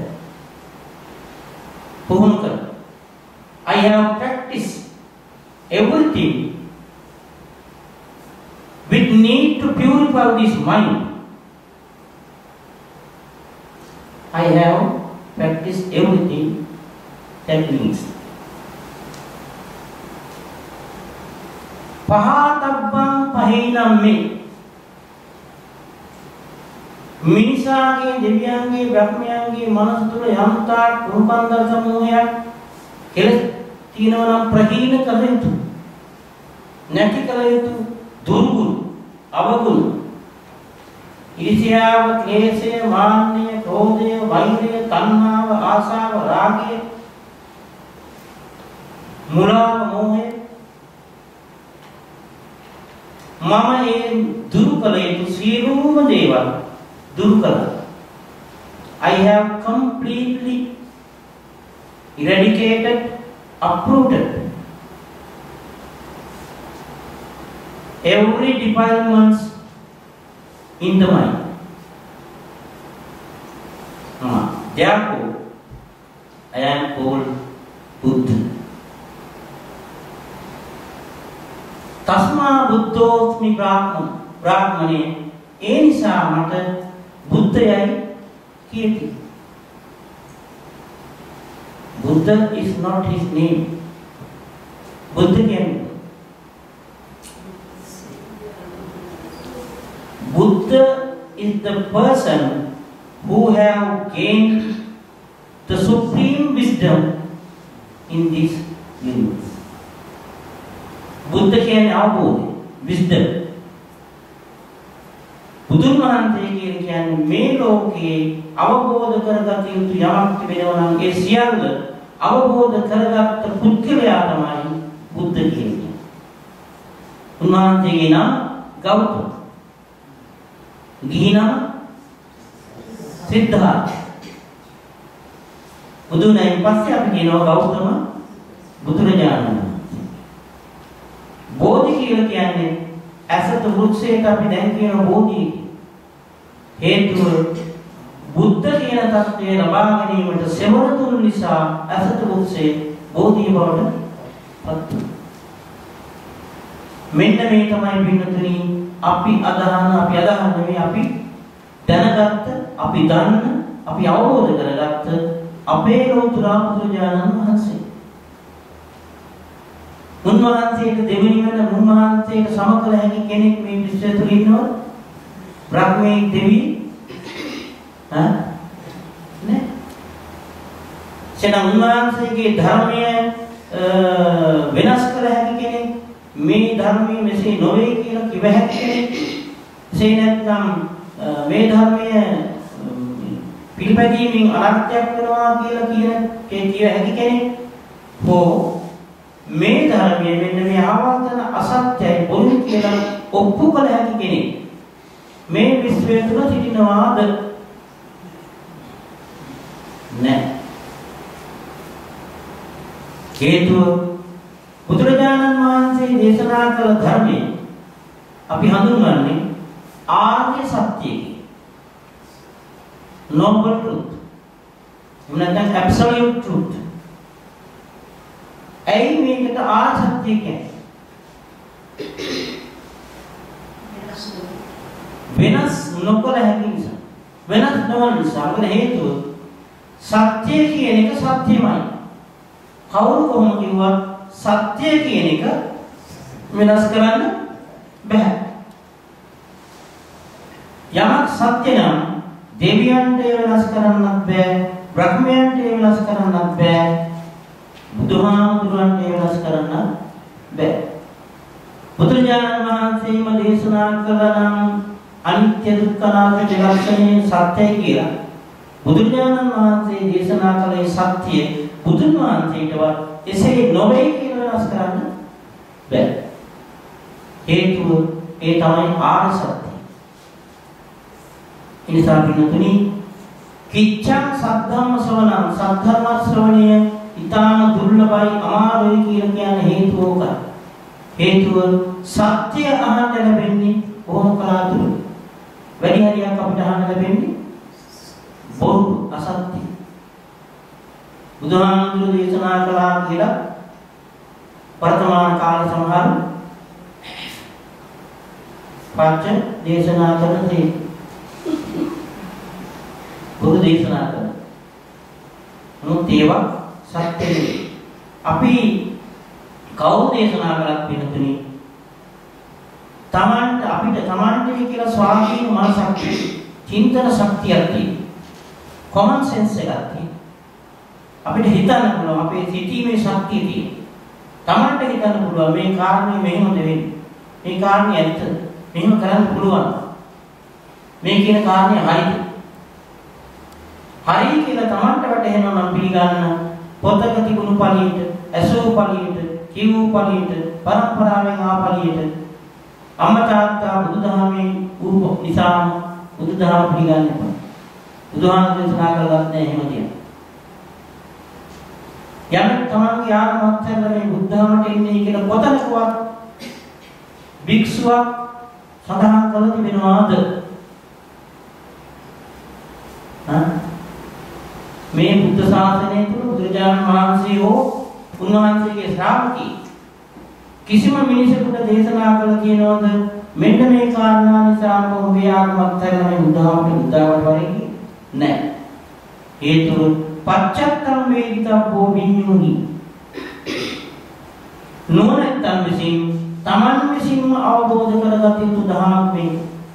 පුහුණු කර. I have practiced everything which need to purify this mind. I have practiced everything that needs. Pahatabbam pahinam me. මිනිසාගේ, දෙවියන්ගේ, බ්‍රහ්මයන්ගේ මනස තුළ යම්තා රූපාන්තර සමූහයක් කෙලෙස් තියෙනවා නම් ප්‍රහීන කළ යුතු, නැති කළ යුතු දුර්ගුණ, අවගුණ, ඊර්ෂ්‍යාව, ක්ලේශය, මාන්නය, ක්‍රෝධය, වෛරය, තණ්හාව, ආසාව, රාගය, මුලාව, මෝහය මම ඒ දුරු කළ යුතු සියලුම දේවල් දුරු කළා. I have completely eradicated, uprooted every defilements in the mind. Therefore, I am called Buddha. Tasma buddhosmi brahmane. ඒ නිසා මට බුද්ධයයි කියති. Buddha is not his name. Buddha කියන්නේ Buddha is the person who have gained the supreme wisdom in this universe. Buddha කියන්නේ අවබෝධය, wisdom. බුදුන් වහන්සේ කියන්නේ මේ ලෝකේ අවබෝධ කරගත යුතු යමක් තිබෙනවා නම් ඒ සියල්ල අවබෝධ කරගත්ත පුද්ගලයා තමයි බුද්ධ කියන්නේ. උන්වහන්සේගේ නම ගෞතම. ගිහි නම සිද්ධාර්ථ. බුදුන්වහන්සේ පස්සේ අපි කියනවා ගෞතම බුදුරජාණන් වහන්සේ. බෝධි කියලා කියන්නේ ඇසත වෘක්ෂයට අපි දැන් කියන බෝධි හේතුව බුද්ධ කියන තත්ත්වය ලබා ගැනීමට සෙවණ දුන් නිසා ඇසත වෘක්ෂයේ බෝධිය බවට පත් වුණා. මෙන්න මේ තමයි පින්නතුනි අපි අදහන්නේ අපි දැනගත්ත, අපි දන්න, අපි අවබෝධ කරගත්ත අපේ ලෝතුරා බුදුරජාණන් වහන්සේ. උන්වහන්සේට දෙවෙනි වෙන උන්වහන්සේට සමකල හැකි කෙනෙක් මේ විශ්වය තුල ඉන්නවද? බ්‍රහ්මයේ දෙවි නෑ. එනම් උන්වහන්සේගේ ධර්මය වෙනස් කළ හැකි කෙනෙක්, මේ ධර්මයේ මෙසේ නොවේ කියලා කිව හැකි කෙනෙක්, එසේ නැත්නම් මේ ධර්මය පිළිපැදීමෙන් අනර්ථයක් වෙනවා කියලා කිව හැකි කෙනෙක් හෝ මේ ධර්මයේ මෙන්න මේ ආවර්තන අසත්‍යයි බොරු කියලා ඔප්පු කළ හැකි කෙනෙක් මේ විශ්වය තුල සිටිනවාද? නැහැ. හේතුව බුදුරජාණන් වහන්සේ දේශනා කළ ධර්මයේ අපි හඳුන්වන්නේ ආර්ය සත්‍යය. noble truth. එහෙම නැත්නම් absolute truth. ඇයි මේකට ආර්ය සත්‍ය කියන්නේ? වෙනස් නොකළ හැකි නිසා. වෙනස් නොවන නිසා. මොකද හේතුව සත්‍ය කියන එක සත්‍යමයි. කවුරු කොහොම කිව්වත් සත්‍ය කියන එක වෙනස් කරන්න බෑ. යමක් සත්‍ය නම් දෙවියන්ට වෙනස් කරන්නත් බෑ, බ්‍රහ්මයන්ට වෙනස් කරන්නත් බෑ, බුදුහාමුදුරන්ට වෙනස් කරන්නත් බෑ. බුදුරජාණන් වහන්සේම දේශනා කළා නම් අනිත්‍ය දුක්ඛ අනාත්ම ලක්ෂණය සත්‍යයි කියලා. බුදුරජාණන් වහන්සේ දේශනා කළේ සත්‍ය බුදුන් වහන්සේටවත් එසේ නොවේ කියලා වෙනස් කරන්න බෑ. හේතුව ඒ තමයි ආර්ය සත්‍ය. ඉනිසා පින්තුනි කිච්ඡං සද්ධම්ම ශ්‍රවණං සද්ධර්ම ශ්‍රවණය ඊටාම දුර්ලභයි අමාරුයි කියලා කියන්නේ හේතුව ඕකයි. හේතුව සත්‍ය අහන්න ලැබෙන්නේ බොහොම කලාතුරකින්. වැඩි හරියක් අපිට අහන්න ලැබෙන්නේ බොරු අසත්‍ය. බුදුහාමුදුරු දේශනා කළා කියලා වර්තමාන කාලේ සමහර පච්ච දේශනා කරන්නේ බුදු දේශනා කරන. නමුත් ඒවා සත්‍ය නෙවෙයි. අපි කවුරු දේශනා කරත් වෙනතුනි තමන්ට කියලා ස්වාධීන මනසක් චින්තන ශක්තියක් තියෙනවා. common sense එකක් තියෙනවා. අපිට හිතන්න පුළුවන් අපේ සිතීමේ ශක්තිය තියෙනවා. තමන්ට හිතන්න පුළුවන් මේ කාරණේ මෙහෙමද වෙන්නේ. මේ කාරණේ ඇත්ත. මෙහෙම කරන්න පුළුවන්. මේ කියන කාරණේ හරිද? හරි කියලා තමන්ට වැටහෙනවා නම් පිළිගන්න පොතක තිබුණු පළියට, ඇසූ පළියට, කිව්වූ පළියට, පරම්පරාවෙන් ආ පළියට අම්මා තාත්තා බුදුදහමේ වූ නිසා බුදුදහම පිළිගන්න එපා. බුදුහාමුදුරුවෝ දේශනා කළාත් නෑ එහෙම කියන්නේ. යම් තමන්ගේ ආත්මවත් කරලා මේ බුද්ධාමයට ඉන්නේ කියලා පොතකවත් භික්ෂුවක් සඳහන් කළ තිබෙනවාද? මේ බුද්ධ ශාසනය තුළ බුදුරජාණන් වහන්සේ හෝ උන්වහන්සේගේ ශ්‍රාවකී කිසිම මිනිසෙකුට දේශනා කළ කියනවාද මෙන්න මේ කාරණා නිසා ඔබේ ආත්මවත් කරලා මේ බුද්ධාමයට උදාවට වරෙන්නේ නැහැ. හේතුව පච්චත්තම් වේදිතබ්බෝ විඤ්ඤුහි. නොනැත්තම් විසින් තමන් විසින්ම අවබෝධ කරගත යුතු දහමක් මේ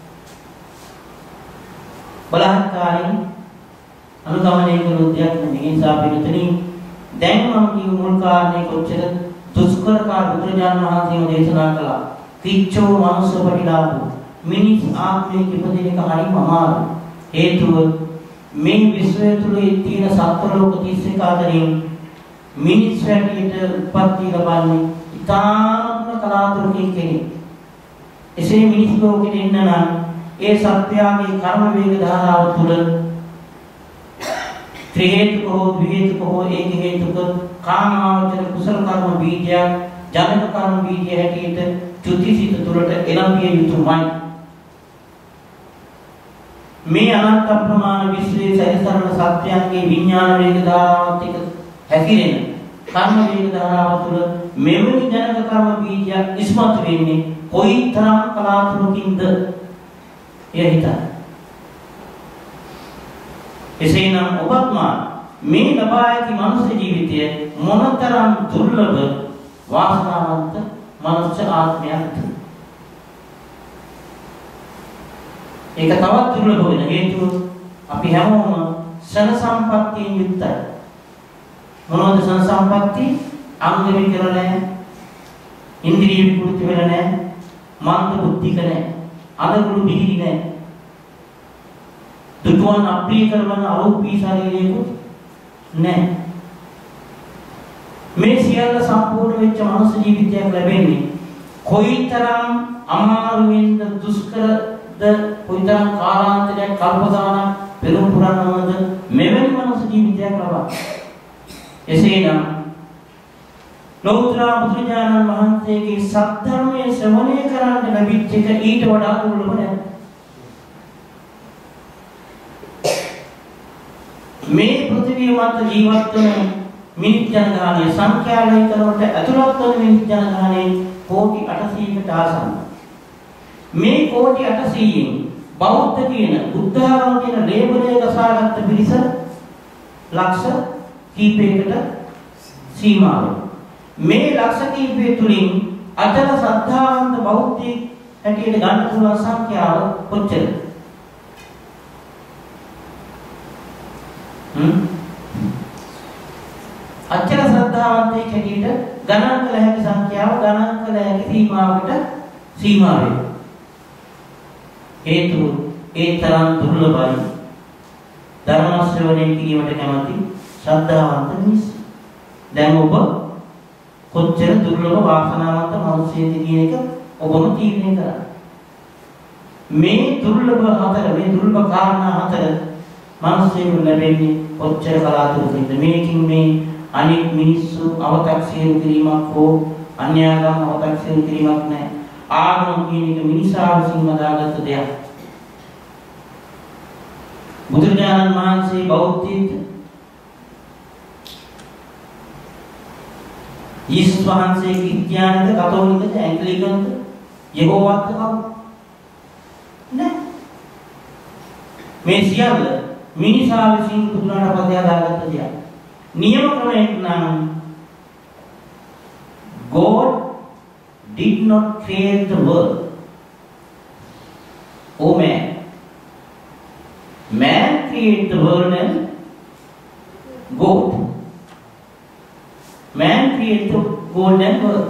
බලහත්කාරයෙන් අනුගමනය කළ දෙයක් නෙමෙයි. ඒ නිසා පිළිතුරේ දැන් මම කියු මුල් කාරණේ කොච්චර දුෂ්කරකාර බුදුරජාණන් වහන්සේම දේශනා කළා. කිච්චෝ මනුස්ස පරිලාභෝ මිනිස් ආත්මයේ ඉපදෙන එක හරිම අමාරුයි. හේතුව මේ විශ්වය තුල තියෙන සත්ත්ව ලෝක 31 අතරින් මිනිස් හැටියට උප්පත්ති ලබන්නේ ඉතාමත්ම කලාතුරකින් කෙනෙක්. එසේ මිනිස් ලෝකෙට එන්න නම් ඒ සත්‍යයේ කර්ම වේග ධාරාව තුල ත්‍රි හේතුක හෝ ද්වි හේතුක හෝ ඒක හේතුක කාමාවචර කුසල කර්ම බීජයක් ජනක කර්ම බීජය හැටියට චුතිසිත තුලට එළඹිය යුතුමයි. මේ අනන්ත ප්‍රමාණ විශ්වයේ සැරිසරන සත්‍යයන්ගේ විඥාන වේග ධාරාවත් එක්ක හැසිරෙන කර්ම වේග ධාරාව තුළ මෙවැනි ජනක කර්ම බීජයක් ඉස්මතු වෙන්නේ කොයිතරම් කලාතුරකින්ද එය හිතන්න. එසේනම් ඔබත් මේ ලබා ඇති මනුෂ්‍ය ජීවිතය මොනතරම් දුර්ලභ වාසනාවන්ත මනුෂ්‍ය ආත්මයක්ද? ඒක තවත් දුර්ලභ වෙන හේතුව අපි හැමෝම ශන සම්පත්තියෙන් යුක්තයි. මොනවද ශන සම්පatti? අංග විකල නැහැ, ඉන්ද්‍රිය විකෘති වෙලා නැහැ, මන්ද බුද්ධික නැහැ, අදගුළු බිහිරි නැහැ, දුටුවන් අප්‍රිය කරන අරූපී ශරීරයකුත් නැහැ. මේ සියල්ල සම්පූර්ණ වෙච්ච මනුස්ස ජීවිතයක් ලැබෙන්නේ කොයිතරම් අමාරුවෙන්ද දුෂ්කරද කොයිතරම් කාලාන්තරයක් කල්පගානක් පෙරම් පුරන්නවද මෙවැනි මනුස්ස ජීවිතයක් ලබා. එසේනම් ලෞතර බුදුරජාණන් වහන්සේගේ සත්‍යමයේ ශ්‍රවණය කරන්න ලැබිච්ච එක ඊට වඩා දුර්ලභ නැහැ. මේ පෘථිවිය මත ජීවත් වෙන මිනිස් ජනගහනය සංඛ්‍යාලය කරනකොට ඇතුළත් වන මිනිස් ජනගහනය කෝටි 800කට ආසන්න. මේ කෝටි 800න් බෞද්ධ කියන බුද්ධ ධර්ම කියන ලේබලය ගසාගත්ත පිරිස ලක්ෂ කීපයකට සීමා වෙනවා. මේ ලක්ෂ කීපය තුලින් අතර ශ්‍රද්ධාවන්ත බෞද්ධයෙක් හැටියට ගන්න පුළුවන් සංඛ්‍යාව කොච්චරද? අචල ශ්‍රද්ධාවන්තයෙක් හැටියට ගණන් කළ හැකි සංඛ්‍යාව ගණන් කළ හැකි සීමාවකට සීමා වේ. හේතු ඒ තරම් දුර්ලභයි. ධර්ම ශ්‍රවණය කිරීමට කැමති ශ්‍රද්ධාවන්ත මිනිස්සු. දැන් ඔබ කොච්චර දුර්ලභ වාසනාවන්ත මිනිස්සෙක්ද කියන එක ඔබම තීරණය කරන්න. මේ දුර්ලභ හතර මේ දුර්ලභ කාරණා හතර මිනිස්සුන්ට ලැබෙන්නේ කොච්චර කලාතුරකින්ද? මේකින් මේ අනිත් මිනිස්සු අව탁සිරු කිරීමක් හෝ අන්‍යාගම් අව탁සිරු කිරීමක් නැහැ. ආගම කියන එක මිනිසා විසින් මදාගත්ත දෙයක්. බුදුරජාණන් වහන්සේ බෞද්ධයින්ද? යේසුස් වහන්සේ ක්‍රිස්තියානිද? කතෝලිකද? ඇන්ග්ලිකන්ද? යෙහෝවාද කවුද? නැහැ. මේ සියල්ල මිනිසා විසින් බුදුරජාණන් වහන්සේ හදාගත්ත දෙයක්. නියම ක්‍රමයෙන් නම් God did not create the world. Oh man. Man created the world and God. Man created the world and world.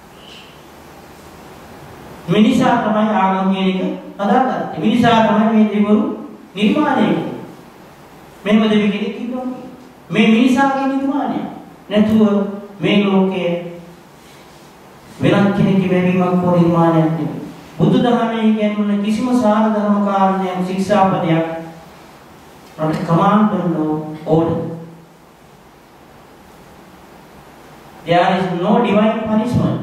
මිනිසා තමයි ආගම කියන එක හදාගත්තේ. මිනිසා තමයි මේ දෙවරු නිර්මාණය කළේ. මෙහෙම දෙවි කෙනෙක් ඉන්නවා. මේ මිනිසාගේ නිර්මාණය. නැතුව මේ ලෝකයේ වෙනත් කෙනෙක්ගේ බැවිමක් හෝ නිර්මාණයක් නෙවෙයි. බුදුදහමේ කියන්නේ කිසිම සාර ධර්ම කාරණයක් ශික්ෂාපදයක් not a command no order. There is no divine punishment.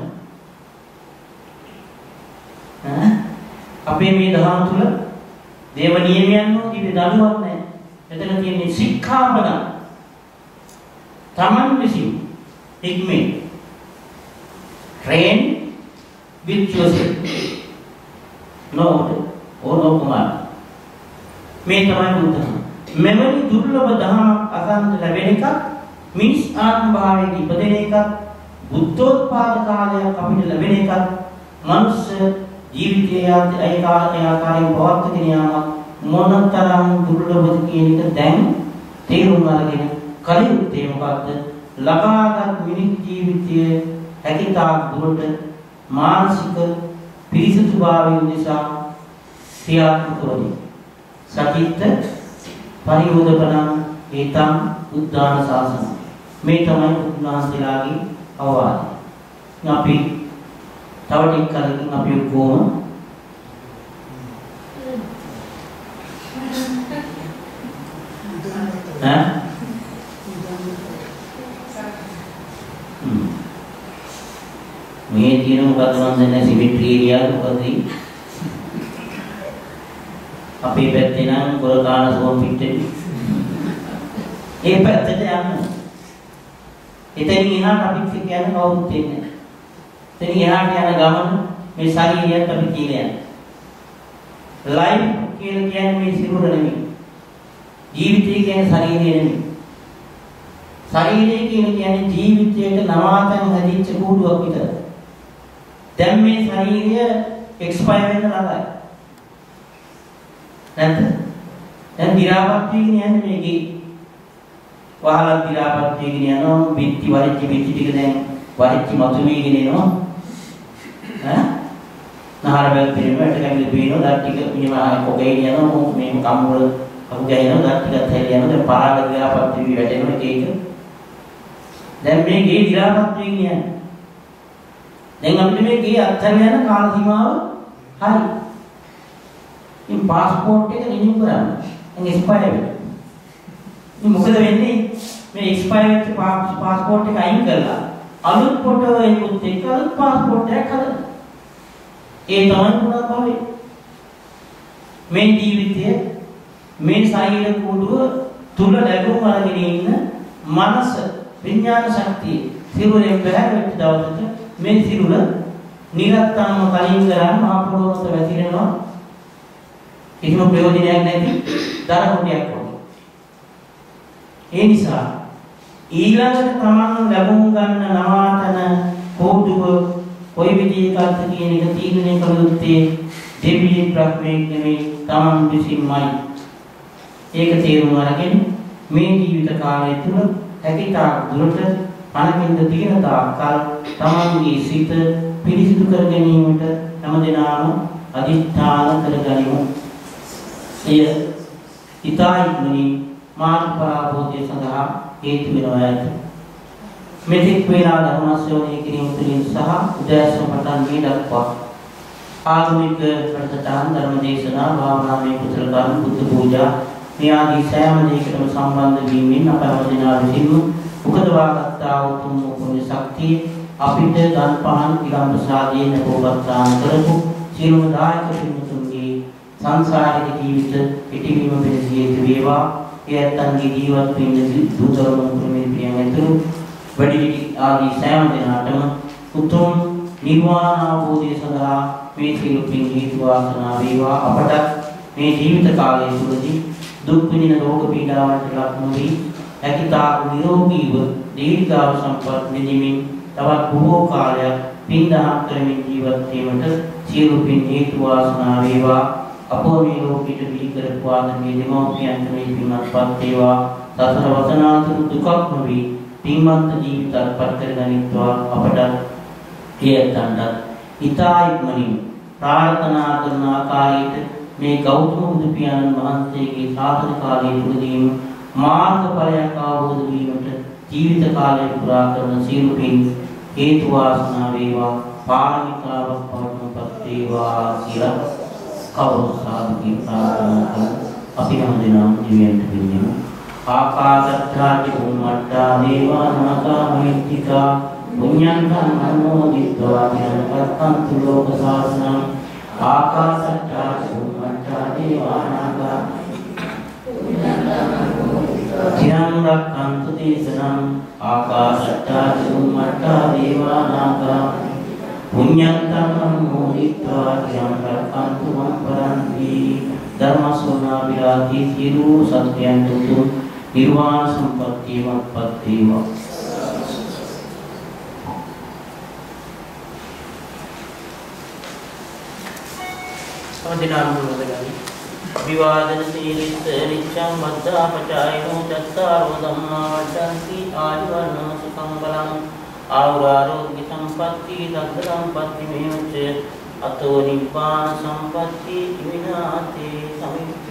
අපේ මේ දහම තුල දේව නියමයන් හෝ දිව්‍ය දඬුවම් නැහැ. එතන තියෙන්නේ ශික්ෂාපද. Taman vision, ignorant, train with yourself, no order or no command. මේ තමයි බුද්ධ. මෙවැනි දුර්ලභ දහමක් අසන්න ලැබෙන එක මිනිස් ආත්ම භාවයේ ඉපදෙන එක බුද්ධෝත්පාද කාලයක් අපිට ලැබෙන එක මනුෂ්‍ය ජීවිතයේ ආකාරයෙන් පවත්වාගෙන යාම මොනතරම් දුර්ලභද කියන එක දැන් තේරුම් අරගෙන කලියුත්තේ මොකක්ද? ලබාගත් මිනිස් ජීවිතයේ හැකියතාක් දුරට මානසික පිරිසිදුභාවය නිසා ක්‍රියාත්මක වෙයි. සතිත්ත පරිවෝධපණං ඒතං උද්ධාන ශාසන. මේ තමයි උන්වහන්සේලාගේ අවවාදය. අපි තව ටික කලකින් අපි ඔක්කොම මේ තියෙන මොකද මන් දන්නේ සිමෙට්‍රි ඒරියා මොකද අපේ පැත්තේ නම් කොරකාන සෝම් පිටේ ඒ පැත්තට යන්න එතනින් එහාට අපිත් කියන්නේ කවුරුත් දෙන්නේ නැහැ. එතනින් එහාට යන ගමන මේ ශරීරයත් අපි කියලා යනවා. ලයිෆ් කියලා කියන්නේ මේ සිරුර නෙමෙයි. ජීවිතය කියන්නේ ශරීරය නෙමෙයි. ශරීරය කියන්නේ ජීවිතයට නවාතැන් හැදිච්ච කූඩුවක් විතරයි. දැන් මේ ශරීරය එක්ස්පයර් වෙන්න ළඟයි. නැත්ද? දැන් දි รา පත් වීගෙන යන්නේ මේකේ. වහලක් දි รา පත් වීගෙන යනවා. බිත්ති වරිච්ච බිත්ති ටික දැන් වරිච්ච මතු වීගෙන එනවා. නහර බැල් පිළිවෙලට කැමිලි පේනවා. දත් ටික මෙහෙම කොකේ යනවා. මේක කම්වල අහු ගෑනවා. දත් ටිකත් හැලියනවා. දැන් පරාග දි รา පත් වී වැටෙනවා එක එක. දැන් මේකේ දි รา පත් වීගෙන යන්නේ. දැන් අපිට මේකේ අත්හැර යන කාල සීමාව හරි. ඉතින් પાස්පෝර්ට් එක රිනිව් කරන්න. දැන් එක්ස්පයර් වෙනවා. ඉතින් මොකද වෙන්නේ? මේ එක්ස්පයර් වෙච්ච પાස්පෝර්ට් එක අයින් කරලා අලුත් ෆොටෝ එකකුත් එක්ක අලුත් પાස්පෝර්ට් එකක් හදන්න. ඒ තමයි පුරා භවය. මේ ජීවිතයේ මේ ශරීර කූඩුව තුල ලැබුම් අරගෙන ඉන්න මනස විඥාන ශක්තිය සිරුරෙන් බැහැර වෙච්ච දවසට මේ සිරුර නිරත්තම්ම කලින් කරන් මහ පොළොවට වැතිරෙනවා. කිසිම ප්‍රයෝජනයක් නැති දර කොටයක් වගේ. ඒ නිසා ඊළඟට තමන් ලැබුම් ගන්න නවාතන කෝඩුව කොයි විදිහකටද කියන එක තීරණය කළ යුත්තේ දෙවියන් ප්‍රඥාවෙන් නෙමෙයි තමන් විසින්මයි. ඒක තේරුම් අරගෙන මේ ජීවිත කාලය තුල හැකියතාක් දුරට අනකින්ද තියෙන තාක්කල් තමන්ගේ සිත පිරිසිදු කර ගැනීමට හැමදෙනාම අදිෂ්ඨාන කරගනිමු. එය ඊතායිමනි මාර්ගඵලාභෝධය සඳහා හේතු වෙනවා ඇත. මෙතෙක් වේලා ධර්ම ශ්‍රවණය කිරීම තුළින් සහ උදෑසන පටන් මේ දක්වා ආගමික ප්‍රතිචාර ධර්ම දේශනා භාවනාවේ කුසල කර්ම බුද්ධ පූජා මේ ආදී සෑම දෙයකටම සම්බන්ධ වීමෙන් අප හැමදෙනා විසින්ම උපදවාගත්තා උතුම් පුණ්‍ය ශක්තිය අපිට දන් පහන් ඊළඟ ප්‍රසාදයෙන් අපවත්තාන කරපු සියලුම දායක පින්තුන්ගේ සංසාරික ජීවිත පිටිවීම පිණිස හේතු වේවා. එයන්ගේ ජීවත් වෙන්න දුතරම ප්‍රමේ ප්‍රියන් ඇතුළු වැඩිහිටි ආදී සෑම දෙනාටම උතුම් නිර්වාණ අවබෝධය සඳහා මේ සියලු පින් හේතු වාසනා වේවා. අපට මේ ජීවිත කාලය තුළදී දුක් විඳින රෝග පීඩාවන්ට ලක් නොවි හැකියතාක් නිරෝගීව දීර්ඝායු සම්පත් විඳිමින් තවත් බොහෝ කාලයක් පින් දහම් කරමින් ජීවත් වීමට සියලු පින් හේතු වාසනා වේවා. අපෝ මේ ලෝකෙට දී කරපු ආදමේ දෙමෝපියන්ට මේ පින්වත්පත් වේවා. සතර වසනාතුරු දුකක් නොවි පින්වන්ත ජීවිතයක් පත් කරගනිත්වා. අපට එයන්ට ඊතායිමනින් ප්‍රාර්ථනා කරන ආකාරයට මේ ගෞතම බුදු පියාණන් වහන්සේගේ ශාසන කාලයේ තුලදීම මාර්ගඵලයක් අවබෝධ වීමට ජීවිත කාලය පුරා කරන සියලු පින් හේතු වාසනා වේවා. පාරමිතාවක් පවත්වපත් වේවා කියලා කවුරු සාදුකී ප්‍රාර්ථනා කරන අපි හැමදෙනාම දිව්‍යන්ත පිළිගමු. ආකාශත්ථාති උම්මත්තා දේවා නාගා මහිත්‍තිකා පුඤ්ඤන්තං අනුමෝදිत्वा ධම්මපත්තං ලෝක සාසනං. ආකාශත්ථාති උම්මත්තා දේවා නාගා චිරං රක්ඛන්තු දේශනං. ආකාශත්ථාති උම්මත්තා දේවා නාගා පුඤ්ඤන්තං අනුමෝදිत्वा ධම්මං රක්ඛන්තු මං පරන්ති. ධර්ම ශ්‍රවණා විරාති සියලු සත්‍යයන් තුතු නිර්වාණ සම්පත්තියවත් පත්තිවා. සමදිනාම වදගනි විවාදන සීලිත නිච්ඡං මද්දාපචායනෝ චත්තාරෝ ධම්මා වඩ්ඩන්ති ආයුර්ණ සුඛං බලං ආවරෝග්‍ය සම්පatti දග්ග සම්පatti මේවච අතෝ නිපාන සම්පatti විනාතේ සමිච්ඡති.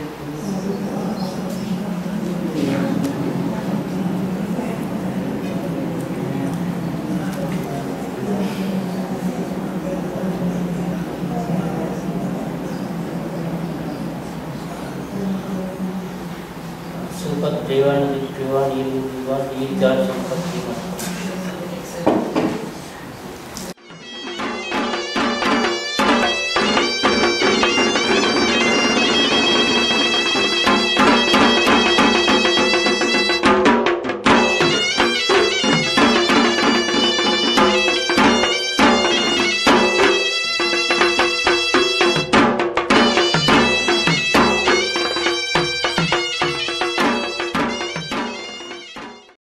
सुपत देवान दिव्यान ये दिव्यान ये जात संपत्ति